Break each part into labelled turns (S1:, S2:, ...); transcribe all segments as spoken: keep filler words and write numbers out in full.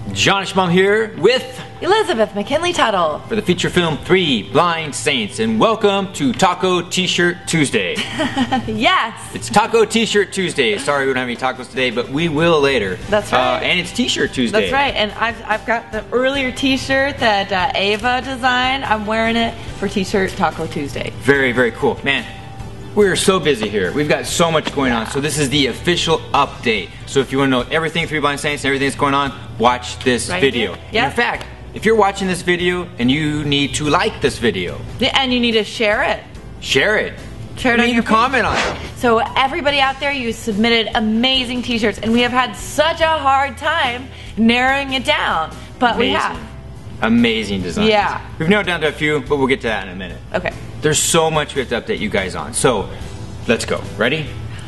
S1: John Schmum here with
S2: Elizabeth McKinley Tuttle
S1: for the feature film Three Blind Saints, and welcome to Taco T-Shirt Tuesday.
S2: Yes!
S1: It's Taco T-Shirt Tuesday. Sorry we don't have any tacos today, but we will later.
S2: That's right.
S1: Uh, and it's T-Shirt Tuesday.
S2: That's right, and I've, I've got the earlier T-shirt that uh, Ava designed. I'm wearing it for T-Shirt Taco Tuesday.
S1: Very, very cool. Man, we're so busy here. We've got so much going
S2: yeah.
S1: on. So this is the official update. So if you want to know everything Three Blind Saints and everything that's going on, watch this
S2: right
S1: video.
S2: Yep.
S1: In fact, if you're watching this video and you need to like this video,
S2: Yeah, and you need to share it.
S1: share it.
S2: Share it
S1: You
S2: on
S1: need
S2: your
S1: to comment on it.
S2: So everybody out there, you submitted amazing T-shirts, and we have had such a hard time narrowing it down, but
S1: Amazing.
S2: we have.
S1: Amazing designs.
S2: Yeah.
S1: We've narrowed down to a few, but we'll get to that in a minute.
S2: Okay.
S1: There's so much we have to update you guys on. So, let's go. Ready?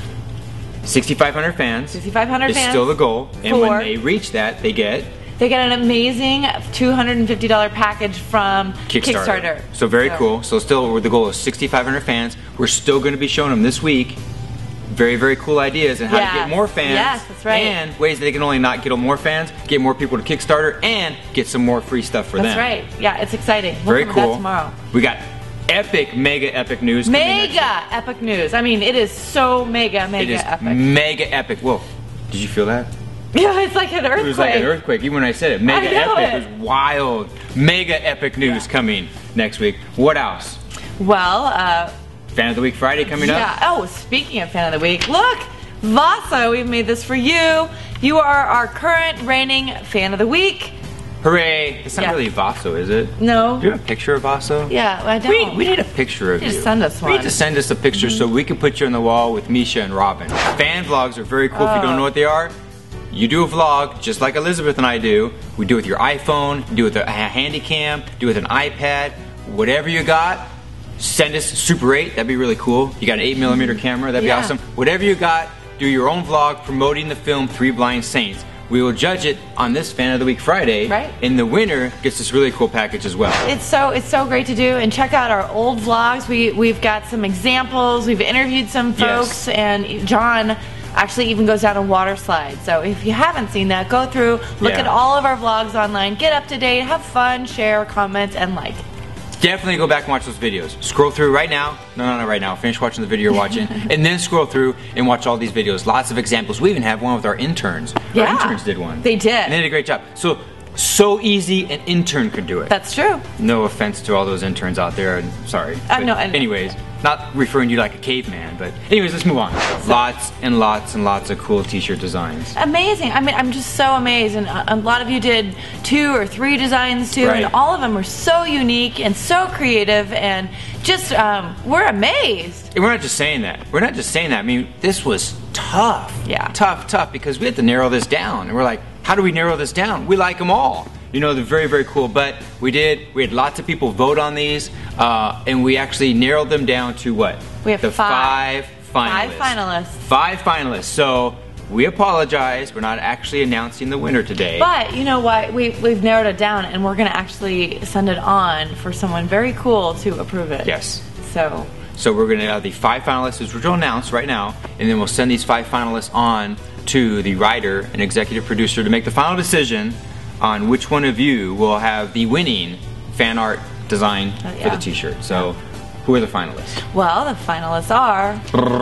S1: sixty-five hundred fans.
S2: sixty-five hundred
S1: is
S2: fans.
S1: still the goal. And
S2: For-
S1: when they reach that, they get
S2: They get an amazing two hundred fifty dollar package from
S1: Kickstarter.
S2: Kickstarter.
S1: So very cool. So still, the goal is sixty-five hundred fans. We're still going to be showing them this week very, very cool ideas on how
S2: Yes.
S1: to get more fans.
S2: Yes, that's right.
S1: And ways that they can only not get more fans, get more people to Kickstarter, and get some more free stuff for
S2: That's
S1: them.
S2: right. Yeah, it's exciting. We'll
S1: Very
S2: cover that
S1: cool.
S2: tomorrow.
S1: We got epic, mega epic news coming next
S2: Mega epic news. I mean, it is so mega,
S1: week.
S2: mega
S1: It is
S2: epic.
S1: mega epic. Whoa. Did you feel that?
S2: Yeah, it's like an earthquake.
S1: It was like an earthquake, even when I said it. Mega
S2: I know
S1: epic.
S2: it.
S1: It was wild. Mega epic news
S2: Yeah.
S1: coming next week. What else?
S2: Well, uh,
S1: Fan of the Week Friday coming
S2: yeah.
S1: up.
S2: Oh, speaking of fan of the week, look, Vasa, we've made this for you. You are our current reigning fan of the week.
S1: Hooray. It's not
S2: Yeah.
S1: really Vaso, is it?
S2: No.
S1: Do you have a picture of Vaso?
S2: Yeah, I don't.
S1: We, we need a picture of
S2: You
S1: you.
S2: just send us
S1: We need
S2: one.
S1: to send us a picture so we can put you on the wall with Misha and Robin. Fan vlogs are very cool. If you don't
S2: Oh.
S1: know what they are, you do a vlog just like Elizabeth and I do. We do it with your iPhone, do it with a handy cam, do it with an iPad, whatever you got. Send us Super eight, that'd be really cool. You got an eight millimeter camera, that'd be
S2: Yeah.
S1: awesome. Whatever you got, do your own vlog promoting the film Three Blind Saints. We will judge it on this Fan of the Week Friday,
S2: Right.
S1: and the winner gets this really cool package as well.
S2: It's so it's so great to do, and check out our old vlogs. We we've got some examples. We've interviewed some folks,
S1: Yes.
S2: and John actually even goes down a water slide. So if you haven't seen that, go through, look
S1: Yeah.
S2: at all of our vlogs online, get up to date, have fun, share, comment, and like.
S1: Definitely go back and watch those videos. Scroll through right now. No, no, no, right now. Finish watching the video you're watching. And then scroll through and watch all these videos. Lots of examples. We even have one with our interns.
S2: Yeah.
S1: Our interns did one.
S2: They did.
S1: And they did a great job. So, so easy an intern could do it.
S2: That's true.
S1: No offense to all those interns out there. And sorry.
S2: Uh,
S1: But
S2: no, and-
S1: anyways, not referring to you like a caveman. But anyways, let's move on. Lots and lots and lots of cool t-shirt designs.
S2: Amazing. I mean, I'm just so amazed. And a a lot of you did two or three designs too,
S1: Right.
S2: and all of them were so unique and so creative, and just um, we're amazed.
S1: And we're not just saying that. We're not just saying that. I mean, this was tough.
S2: Yeah.
S1: Tough, tough, because we had to narrow this down. And we're like, how do we narrow this down? We like them all. You know, they're very, very cool. But we did, we had lots of people vote on these, uh, and we actually narrowed them down to what?
S2: We have
S1: the
S2: five.
S1: five finalists.
S2: Five finalists.
S1: Five finalists. So we apologize. We're not actually announcing the winner today.
S2: But you know what? We, we've narrowed it down, and we're going to actually send it on for someone very cool to approve it.
S1: Yes.
S2: So,
S1: So we're going to have the five finalists, which we'll announce right now, and then we'll send these five finalists on to the writer and executive producer to make the final decision on which one of you will have the winning fan art design
S2: Uh,
S1: for
S2: yeah.
S1: the t-shirt. So who are the finalists?
S2: well, the finalists are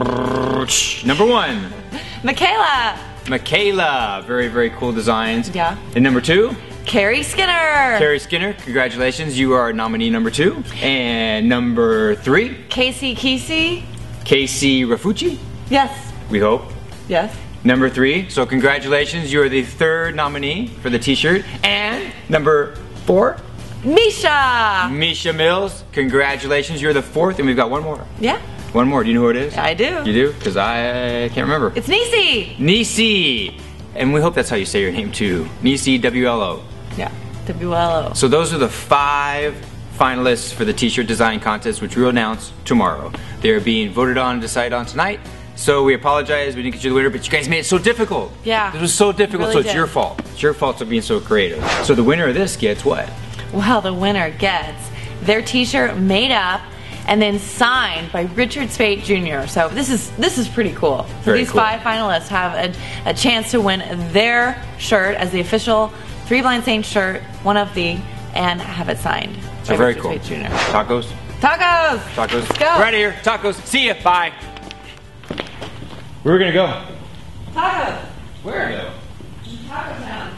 S1: Number one,
S2: Michaela,
S1: Michaela. Very, very cool designs.
S2: Yeah.
S1: And number two,
S2: Carrie Skinner,
S1: Carrie Skinner. Congratulations, you are nominee number two. And number three,
S2: Casey Kesey.
S1: Casey Rafucci,
S2: Yes.
S1: we hope.
S2: Yes.
S1: Number three, so congratulations, you are the third nominee for the t-shirt. And number four,
S2: Misha.
S1: Misha Mills, congratulations, you're the fourth, and we've got one more.
S2: Yeah.
S1: One more, do you know who it is?
S2: I do.
S1: You do? Because I can't remember.
S2: It's Nisi.
S1: Nisi, and we hope that's how you say your name too. Nisi, W L O.
S2: Yeah. W L O.
S1: So those are the five finalists for the t-shirt design contest, which we'll announce tomorrow. They're being voted on and decided on tonight. So we apologize, we didn't get you the winner, but you guys made it so difficult.
S2: Yeah.
S1: It was so difficult,
S2: Really
S1: so it's
S2: did.
S1: your fault. It's your fault for being so creative. So the winner of this gets what?
S2: Well, the winner gets their t-shirt made up and then signed by Richard Speight Junior So this is this is pretty cool. So
S1: Very
S2: these
S1: cool.
S2: five finalists have a, a chance to win their shirt as the official Three Blind Saints shirt, one of the, and have it signed.
S1: So
S2: by
S1: very
S2: Richard
S1: cool.
S2: Speight Junior
S1: Tacos.
S2: Tacos.
S1: Tacos.
S2: Let's go.
S1: We're out of here. Tacos. See ya. Bye. Where are we gonna go?
S2: Tacos.
S1: Where?